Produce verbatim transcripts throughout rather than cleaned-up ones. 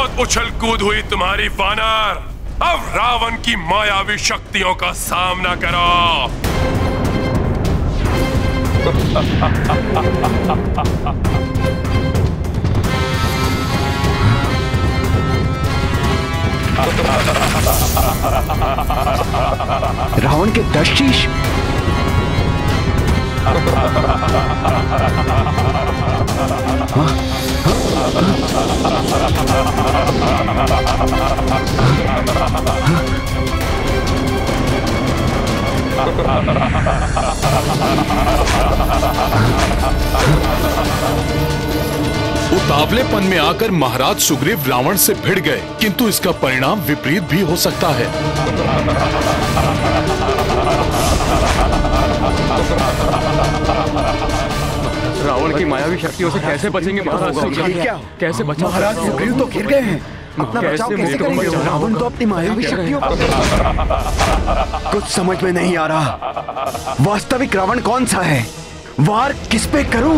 बहुत उछल कूद हुई तुम्हारी वानर। अब रावण की मायावी शक्तियों का सामना करो। रावण के दस शीश। उतावलेपन में आकर महाराज सुग्रीव रावण से भिड़ गए, किंतु इसका परिणाम विपरीत भी हो सकता है। रावण की मायावी शक्तियों से कैसे बचेंगे महाराज? क्या कैसे बचा? महाराज सुग्रीव तो घिर गए हैं। अपना बचाव कैसे करेंगे? रावण तो अपनी मायावी शक्तियों कुछ समझ में नहीं आ रहा। वास्तविक रावण कौन सा है? वार किस पे करूं?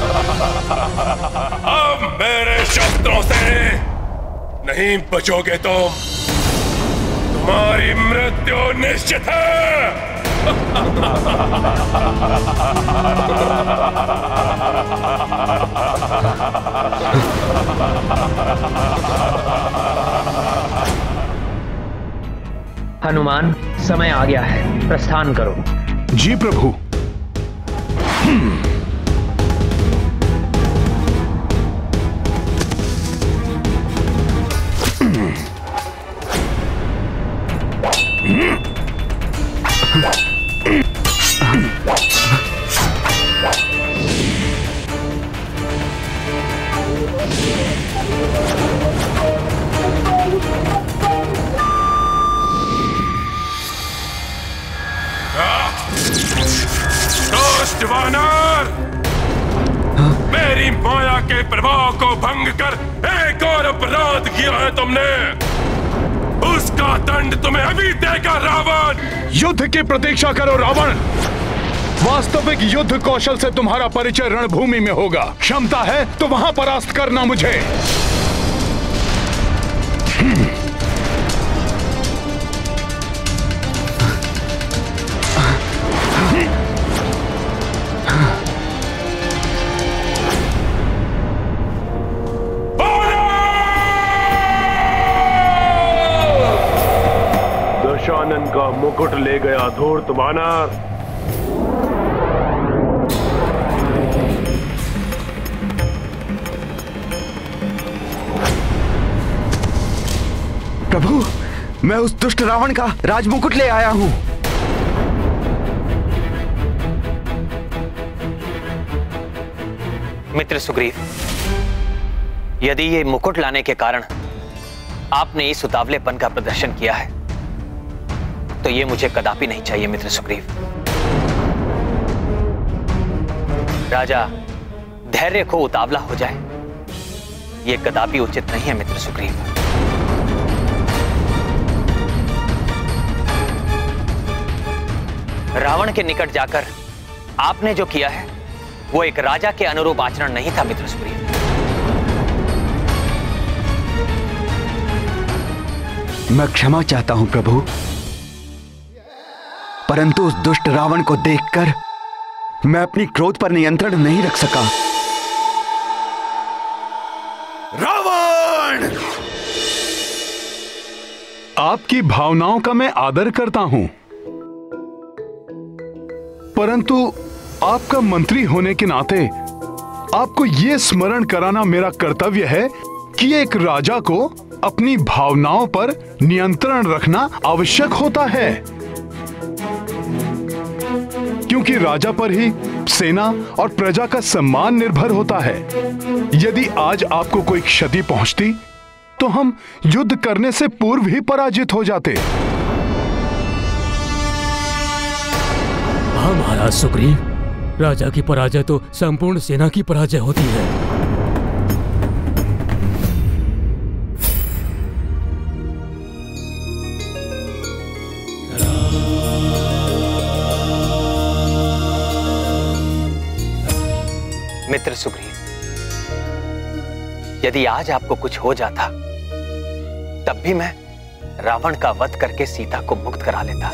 अब मेरे शस्त्रों से नहीं बचोगे तुम। तुम्हारी मृत्यु निश्चित है। हनुमान, समय आ गया है, प्रस्थान करो। जी प्रभु। वानर, मेरी माया के प्रभाव को भंग कर एक और अपराध किया है तुमने। उसका दंड तुम्हें अभी देगा रावण। युद्ध की प्रतीक्षा करो रावण। वास्तविक युद्ध कौशल से तुम्हारा परिचय रणभूमि में होगा। क्षमता है तो वहां परास्त करना मुझे। दशानन का मुकुट ले गया धूर्त वानर। प्रभु, मैं उस दुष्ट रावण का राजमुकुट ले आया हूं। मित्र सुग्रीव, यदि ये मुकुट लाने के कारण आपने इस उतावलेपन का प्रदर्शन किया है तो ये मुझे कदापि नहीं चाहिए मित्र सुग्रीव। राजा धैर्य खो उतावला हो जाए, ये कदापि उचित नहीं है मित्र सुग्रीव। रावण के निकट जाकर आपने जो किया है वो एक राजा के अनुरूप आचरण नहीं था मित्र सुग्रीव। मैं क्षमा चाहता हूं प्रभु, परंतु उस दुष्ट रावण को देखकर मैं अपनी क्रोध पर नियंत्रण नहीं रख सका। रावण! आपकी भावनाओं का मैं आदर करता हूं, परंतु आपका मंत्री होने के नाते आपको यह स्मरण कराना मेरा कर्तव्य है कि एक राजा को अपनी भावनाओं पर नियंत्रण रखना आवश्यक होता है, क्योंकि राजा पर ही सेना और प्रजा का सम्मान निर्भर होता है। यदि आज आपको कोई क्षति पहुंचती तो हम युद्ध करने से पूर्व ही पराजित हो जाते। हाँ महाराज सुग्रीव, राजा की पराजय तो संपूर्ण सेना की पराजय होती है। मित्र सुग्रीव, यदि आज आपको कुछ हो जाता तब भी मैं रावण का वध करके सीता को मुक्त करा लेता।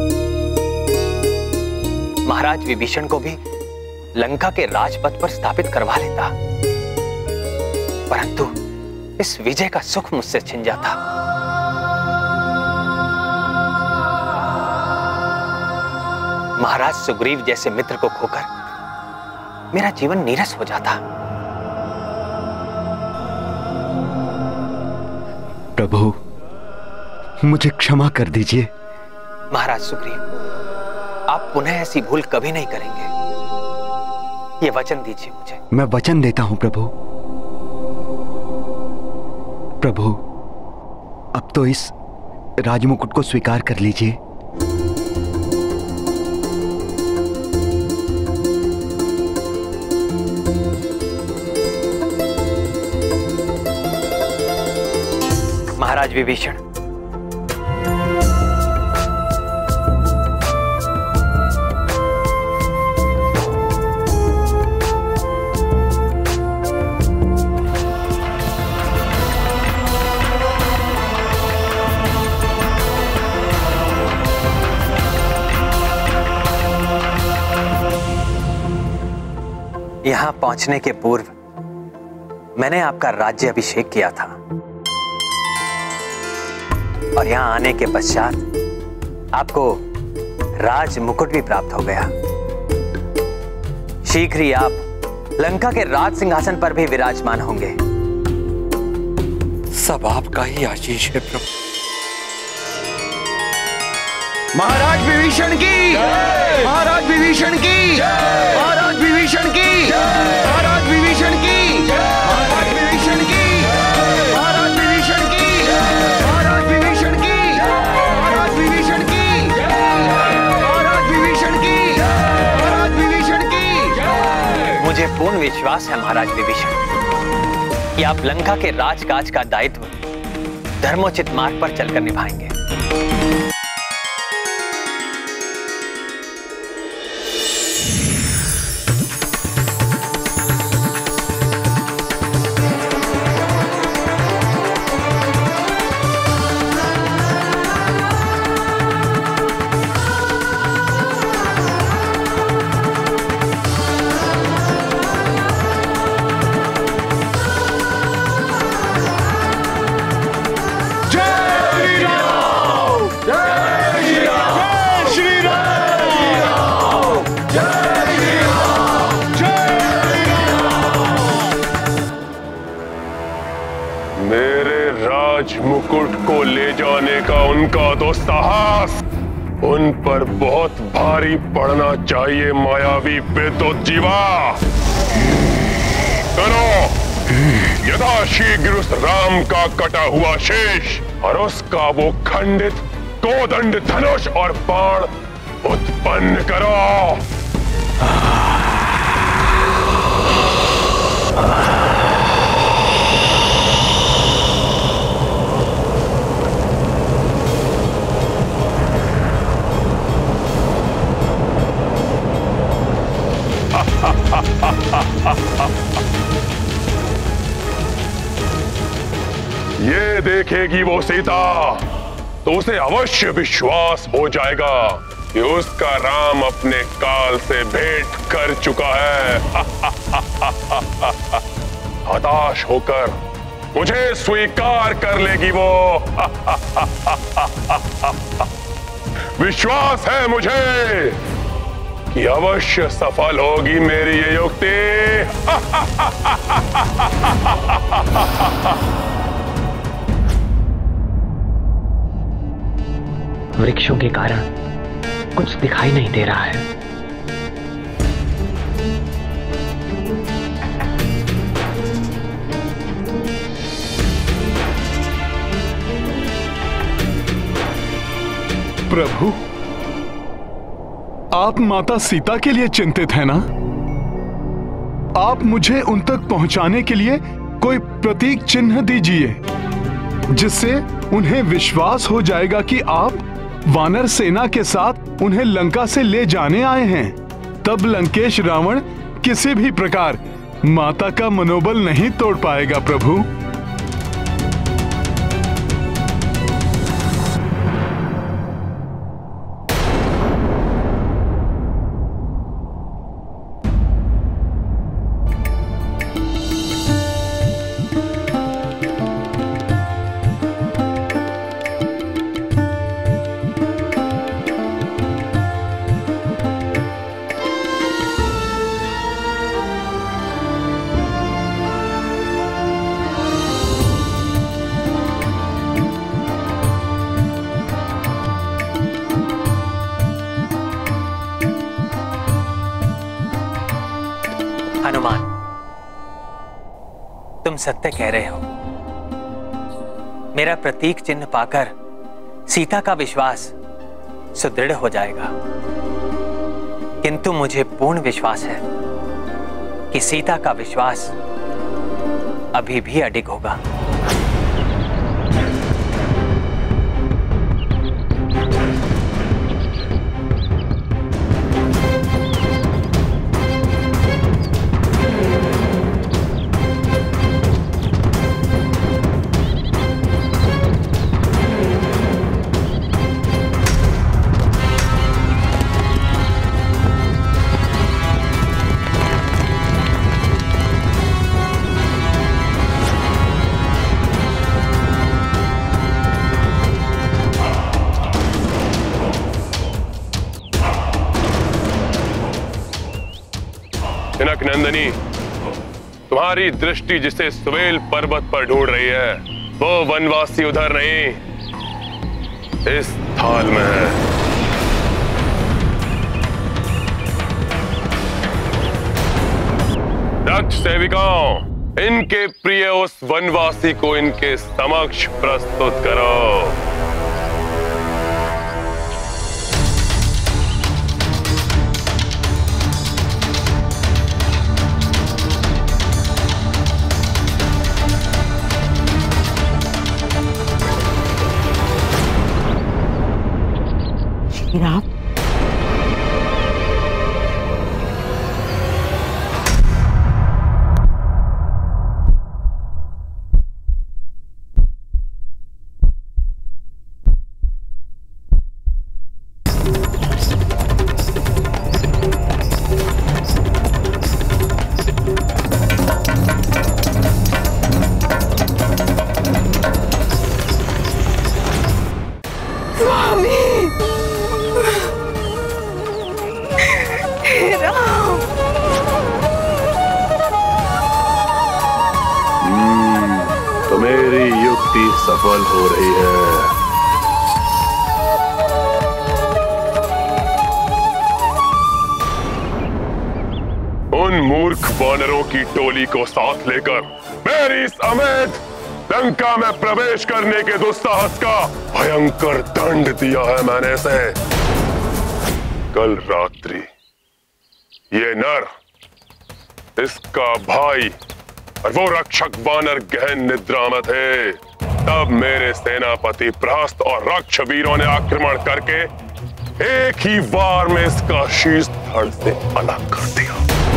महाराज विभीषण को भी लंका के राजपथ पर स्थापित करवा लेता, परंतु इस विजय का सुख मुझसे छिन जाता। महाराज सुग्रीव जैसे मित्र को खोकर मेरा जीवन नीरस हो जाता। प्रभु, मुझे क्षमा कर दीजिए। महाराज सुग्रीव, आप पुनः ऐसी भूल कभी नहीं करेंगे, ये वचन दीजिए मुझे। मैं वचन देता हूं प्रभु। प्रभु, अब तो इस राजमुकुट को स्वीकार कर लीजिए। महाराज विभीषण, यहां पहुंचने के पूर्व मैंने आपका राज्य अभिषेक किया था और यहां आने के पश्चात आपको राज मुकुट भी प्राप्त हो गया। शीघ्र ही आप लंका के राज सिंहासन पर भी विराजमान होंगे। सब आपका ही आशीष है प्रभु। महाराज विभीषण की, महाराज विभीषण की, महाराज विभीषण की, महाराज विभीषण की, महाराज विभीषण की, महाराज विभीषण की, महाराज विभीषण की, महाराज विभीषण की, महाराज विभीषण की, महाराज विभीषण की। मुझे पूर्ण विश्वास है महाराज विभीषण कि आप लंका के राजकाज का दायित्व धर्मोचित मार्ग पर चलकर निभाएंगे। मुकुट को ले जाने का उनका तो साहस उन पर बहुत भारी पड़ना चाहिए। मायावी बेदो जीवा, सुनो, यथाशीघ्र उस राम का कटा हुआ शेष और उसका वो खंडित कोदंड धनुष और बाण उत्पन्न करो। ये देखेगी वो सीता तो उसे अवश्य विश्वास हो जाएगा कि उसका राम अपने काल से भेंट कर चुका है। हताश होकर मुझे स्वीकार कर लेगी वो। विश्वास है मुझे कि अवश्य सफल होगी मेरी ये युक्ति। वृक्षों के कारण कुछ दिखाई नहीं दे रहा है। प्रभु, आप माता सीता के लिए चिंतित हैं ना? आप मुझे उन तक पहुंचाने के लिए कोई प्रतीक चिन्ह दीजिए जिससे उन्हें विश्वास हो जाएगा कि आप वानर सेना के साथ उन्हें लंका से ले जाने आए हैं। तब लंकेश रावण किसी भी प्रकार माता का मनोबल नहीं तोड़ पाएगा। प्रभु, हनुमान, तुम सत्य कह रहे हो। मेरा प्रतीक चिन्ह पाकर सीता का विश्वास सुदृढ़ हो जाएगा, किंतु मुझे पूर्ण विश्वास है कि सीता का विश्वास अभी भी अडिग होगा। नंदनी, तुम्हारी दृष्टि जिसे सुवेल पर्वत पर ढूंढ रही है, वो वनवासी उधर नहीं, इस थाल में है। दक्ष सेविकाओं, इनके प्रिय उस वनवासी को इनके समक्ष प्रस्तुत करो। राम, सफल हो रही है। उन मूर्ख वानरों की टोली को साथ लेकर मेरी समेत लंका में प्रवेश करने के दुस्साहस का भयंकर दंड दिया है मैंने इसे। कल रात्रि ये नर, इसका भाई और वो रक्षक वानर गहन निद्रा में थे। तब मेरे सेनापति प्रहस्त और रक्ष वीरों ने आक्रमण करके एक ही वार में इसका शीश धड़ से अलग कर दिया।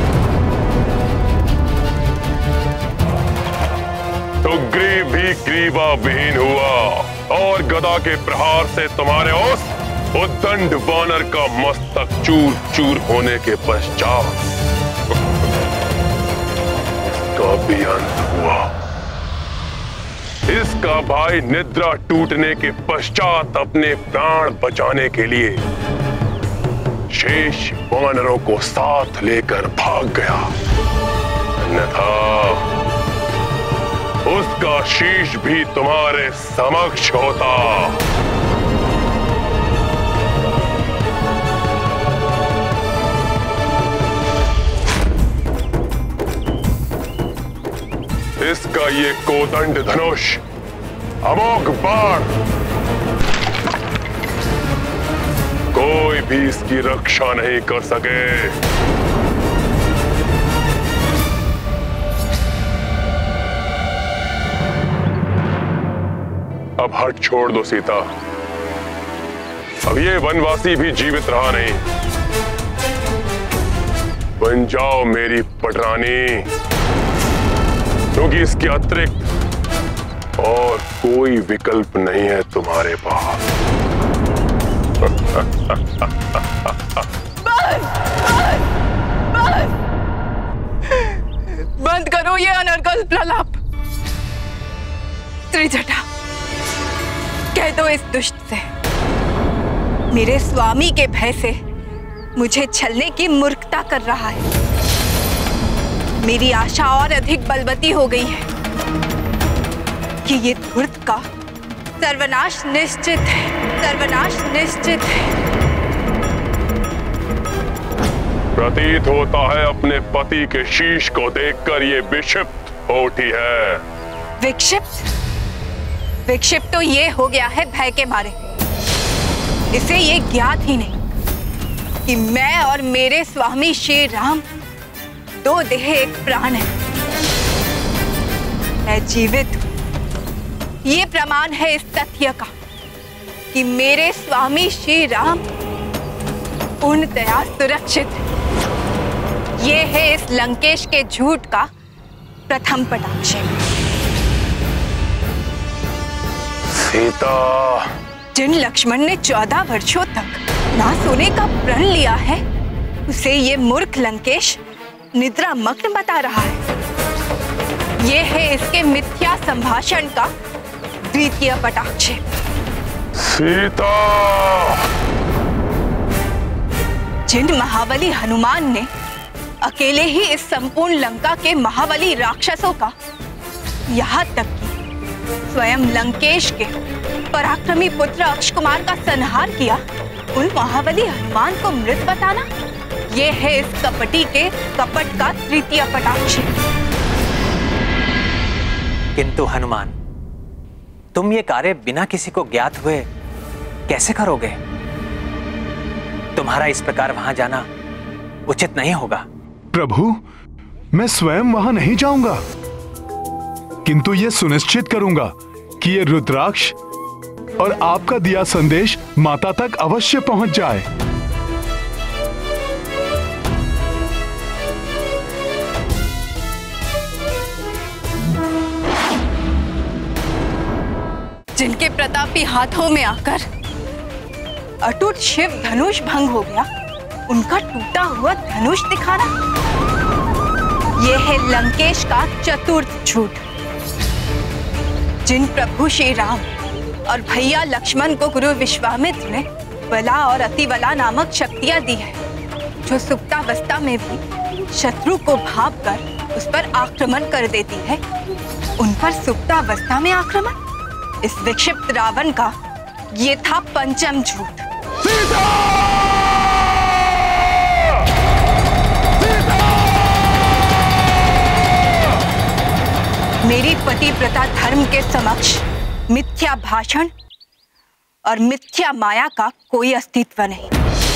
सुग्रीव भी ग्रीवा विहीन हुआ और गदा के प्रहार से तुम्हारे उस उद्दंड वानर का मस्तक चूर चूर होने के पश्चात इसका भी अंत हुआ। इसका भाई निद्रा टूटने के पश्चात अपने प्राण बचाने के लिए शेष वानरों को साथ लेकर भाग गया, अन्यथा उसका शीश भी तुम्हारे समक्ष होता। इसका ये कोदंड धनुष, अमोघ बाण, कोई भी इसकी रक्षा नहीं कर सके। अब हट छोड़ दो सीता, अब ये वनवासी भी जीवित रहा नहीं। बन जाओ मेरी पटरानी, क्योंकि इसके अतिरिक्त और कोई विकल्प नहीं है तुम्हारे पास। बस, बस, बस। बंद करो ये अनर्गल प्रलाप। त्रिजटा, कह दो इस दुष्ट से, मेरे स्वामी के भय से मुझे छलने की मूर्खता कर रहा है। मेरी आशा और अधिक बलवती हो गई है कि ये धूर्त का सर्वनाश निश्चित है, सर्वनाश निश्चित है। प्रतीत होता है अपने पति के शीश को देखकर ये विक्षिप्त हो उठी है। विक्षिप्त? विक्षिप्त तो ये हो गया है भय के मारे। इसे ये ज्ञात ही नहीं कि मैं और मेरे स्वामी श्री राम दो देह एक प्राण है। मैं जीवित हूं। ये प्रमाण है इस तथ्य का कि मेरे स्वामी श्री राम पूर्णतया सुरक्षित है। ये है इस लंकेश के झूठ का प्रथम पटाक्षेप। सीता, जिन लक्ष्मण ने चौदह वर्षों तक ना सोने का प्रण लिया है, उसे ये मूर्ख लंकेश निद्रा मग्न बता रहा है। ये है इसके मिथ्या संभाषण का द्वितीय पटाक्षेप। सीता, जिन महाबली हनुमान ने अकेले ही इस संपूर्ण लंका के महाबली राक्षसों का, यहाँ तक कि स्वयं लंकेश के पराक्रमी पुत्र अक्षकुमार का संहार किया, उन महाबली हनुमान को मृत बताना, यह है इस कपटी के कपट का तृतीय पटाक्षेप। किंतु हनुमान, तुम ये कार्य बिना किसी को ज्ञात हुए कैसे करोगे? तुम्हारा इस प्रकार वहां जाना उचित नहीं होगा। प्रभु, मैं स्वयं वहां नहीं जाऊंगा, किंतु यह सुनिश्चित करूंगा कि ये रुद्राक्ष और आपका दिया संदेश माता तक अवश्य पहुंच जाए। जिनके प्रतापी हाथों में आकर अटूट शिव धनुष भंग हो गया, उनका टूटा हुआ धनुष दिखाना, यह है लंकेश का चतुर्थ झूठ। जिन प्रभु श्री राम और भैया लक्ष्मण को गुरु विश्वामित्र ने बला और अतिबला नामक शक्तियां दी है, जो सुप्तावस्था में भी शत्रु को भाप कर उस पर आक्रमण कर देती है, उन पर सुप्तावस्था में आक्रमण, इस विक्षिप्त रावण का ये था पंचम झूठ। सीता! सीता! मेरी पतिव्रता धर्म के समक्ष मिथ्या भाषण और मिथ्या माया का कोई अस्तित्व नहीं।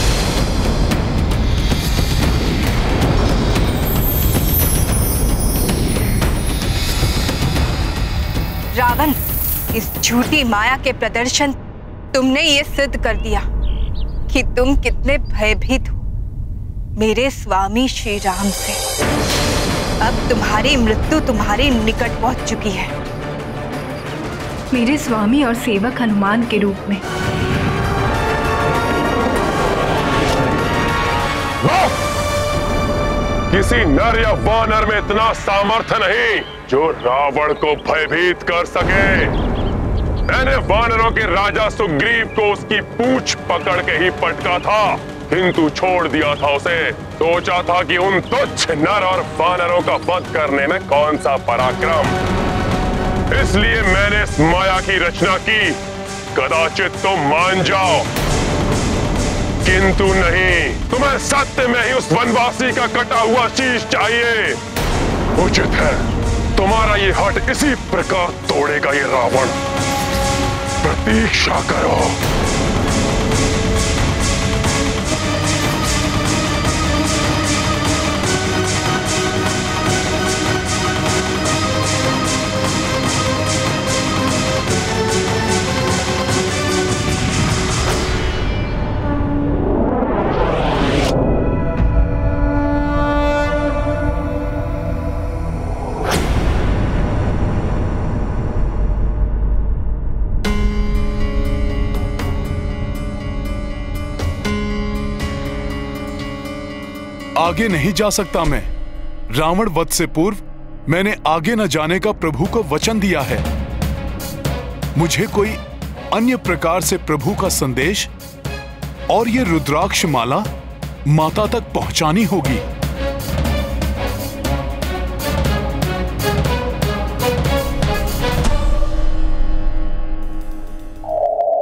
रावण, इस झूठी माया के प्रदर्शन तुमने ये सिद्ध कर दिया कि तुम कितने भयभीत हो मेरे स्वामी श्री राम से। अब तुम्हारी मृत्यु तुम्हारे निकट पहुंच चुकी है, मेरे स्वामी और सेवक हनुमान के रूप में। किसी नर या वानर में इतना सामर्थ्य नहीं जो रावण को भयभीत कर सके। मैंने वानरों के राजा सुग्रीव को उसकी पूंछ पकड़ के ही पटका था, किंतु छोड़ दिया था उसे। सोचा था कि उन तुच्छ नर और वानरों का वध करने में कौन सा पराक्रम, इसलिए मैंने इस माया की रचना की, कदाचित तुम मान जाओ। किंतु नहीं, तुम्हें सत्य में ही उस वनवासी का कटा हुआ शीश चाहिए। उचित है, तुम्हारा ये हट इसी प्रकार तोड़ेगा ये रावण। प्रतीक्षा करो। आगे नहीं जा सकता मैं। रावण वध से पूर्व मैंने आगे न जाने का प्रभु को वचन दिया है। मुझे कोई अन्य प्रकार से प्रभु का संदेश और ये रुद्राक्ष माला माता तक पहुंचानी होगी।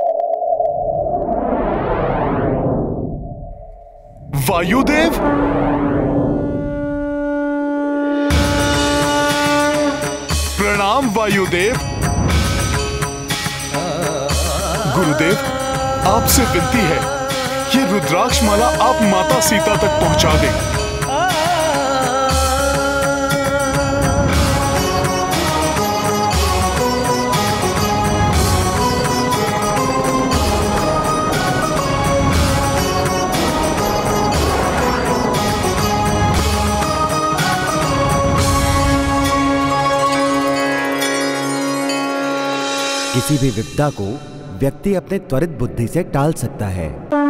वायुदेव, प्रणाम वायुदेव। गुरुदेव, आपसे विनती है, ये रुद्राक्ष माला आप माता सीता तक पहुंचा दें। किसी भी विपदा को व्यक्ति अपने त्वरित बुद्धि से टाल सकता है,